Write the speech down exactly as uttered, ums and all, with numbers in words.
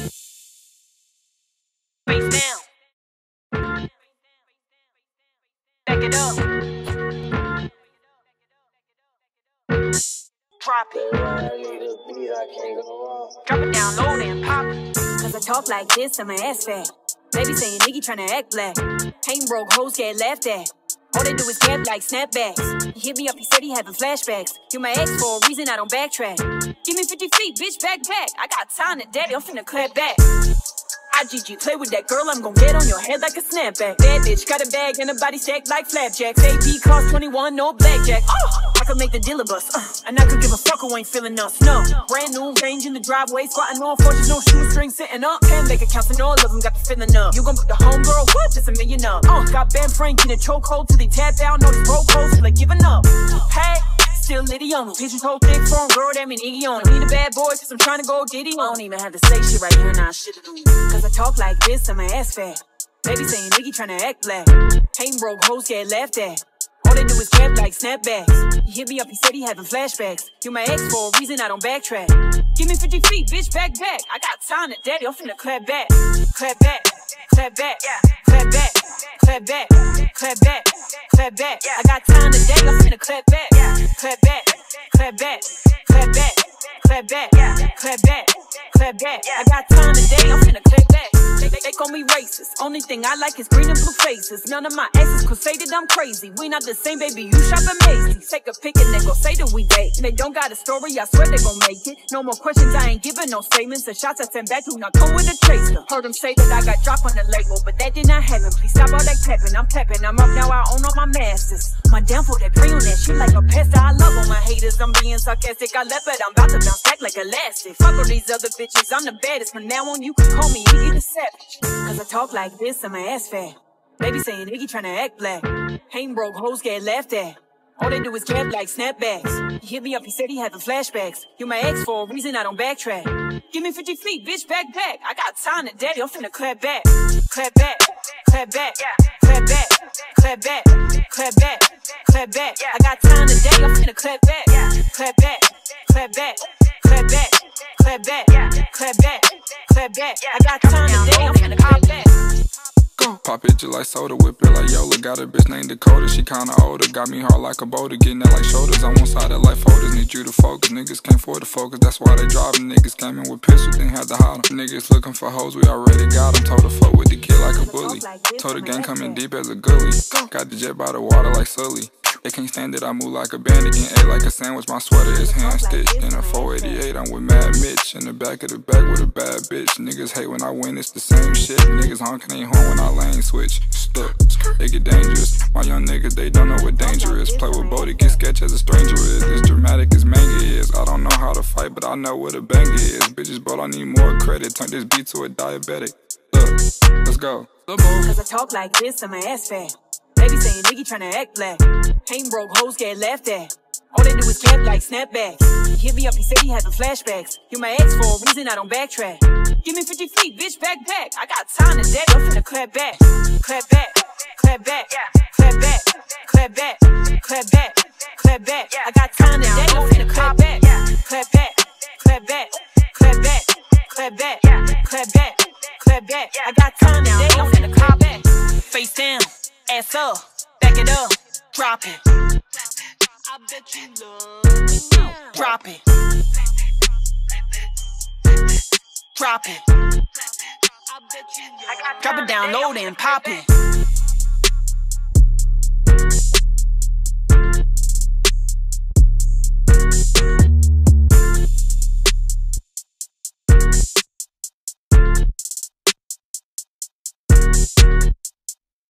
Face down. Back it up. Drop it. Drop it down low and pop it. Cause I talk like this, I'm an ass fat. Baby saying nigga tryna act black. Hating broke hoes get laughed at. All they do is cap like snapbacks. He hit me up, he said he having flashbacks. You my ex for a reason, I don't backtrack. Give me fifty feet, bitch, backpack. I got time to daddy, I'm finna clap back. I G G, play with that girl, I'm gon' get on your head like a snapback. Bad bitch, got a bag and a body stacked like flapjacks. A P cost twenty-one, no blackjack. Oh, I could make the dealer bust, uh, and I could give a fuck who ain't feeling us, no. Brand new range in the driveway, squatting on fortunes, no shoestring sitting up. Ten bank accounts and all of them got the feeling up. You gon' put the homegirl, what? Just a million up. Uh, got Ben Frank in a chokehold till they tap out, no these road codes till they giving up. Hey. Still litty on me. Pictures hold thick phone, girl, that mean Iggy on me. Need a bad boy, cause I'm trying to go diddy. I don't even have to say shit right here, now shit to do. Cause I talk like this, I'm an ass fat. Baby saying nigga tryna act black. Hating broke hoes get laughed at. All they do is cap like snapbacks. He hit me up, he said he having flashbacks. You my ex for a reason, I don't backtrack. Give me fifty feet, bitch, back back. I got time to daddy, I'm finna clap back. Clap back, clap back, clap back, clap back, clap back, clap back. I got time to daddy, I'm finna clap back. Clap back, clap back, clap back, clap back, clap back, clap back. I got time to daddy, I'm finna clap back. They, they, they call me racist. Only thing I like is green and blue faces. None of my exes could say that I'm crazy. We not the same, baby. You shop at Macy's. Take a pic and they gon' say that we date. They don't got a story. I swear they gon' make it. No more questions. I ain't giving no statements. The shots I send back do not come with a chaser. Heard them say that I got dropped on the label, but that did not happen. Please stop all that clapping. I'm tapping. I'm up now. I own all my masters. My downfall, they pray on that shit like a pest. I love all my haters. I'm being sarcastic. I left it. I'm about to bounce back like elastic. Fuck all these other bitches. I'm the baddest. From now on, you can call me Iggy the Savage. Cause I talk like this, I'm an ass fat. Baby saying nigga tryna act black. Hating broke hoes get laughed at. All they do is cap like snapbacks. He hit me up, he said he having flashbacks. You my ex for a reason, I don't backtrack. Give me fifty feet, bitch, backpack. I got time to daddy, I'm finna clap back. Clap back, clap back, clap back, clap back, clap back, clap back. I got time to daddy, I'm finna clap back. Clap back, clap back, clap back, clap back, clap back, clap back. I got time to daddy, I'm finna clap back. Pop it just like soda, whip it like Yola. Got a bitch named Dakota, she kinda older. Got me hard like a boulder, getting that like shoulders. I'm one sided like folders, need you to focus. Niggas can't afford to focus, that's why they driving. Niggas came in with pistols, then had to hide them. Niggas looking for hoes, we already got them. Told her fuck with the kid like a bully. Told the gang coming deep as a gully. Got the jet by the water like Sully. They can't stand it, I move like a bandit, getting ate like a sandwich. My sweater is hand stitched. In a four eighty-eight, I'm with Mad Mitch. In the back of the back with a bad bitch. Niggas hate when I win, it's the same shit. Niggas honking ain't home when I lane switch. Stuck, they get dangerous. My young niggas, they don't know what danger is. Play with Bodie, get sketch as a stranger is. As dramatic as manga is. I don't know how to fight, but I know what a banger is. Bitches, but I need more credit. Turn this beat to a diabetic. Look, let's go. Cause I talk like this, I'm an ass fat. Baby saying nigga tryna act black. Hating broke hoes get laughed at. All they do is cap like snapbacks. He hit me up, he said he having flashbacks. You my ex for a reason, I don't backtrack. Give me fifty feet, bitch, backpack. I got time to daddy, I'm finna clap back. Clap back, clap back, clap back, clap back, clap back, clap back. I got time to daddy, I'm finna clap back. Clap back, clap back, clap back, clap back, clap back, clap back. I got time to daddy, I'm finna clap back. Face down. Ass up, back it up, drop it. I bet you love me now. Drop it. Drop it. Drop it down low and pop it.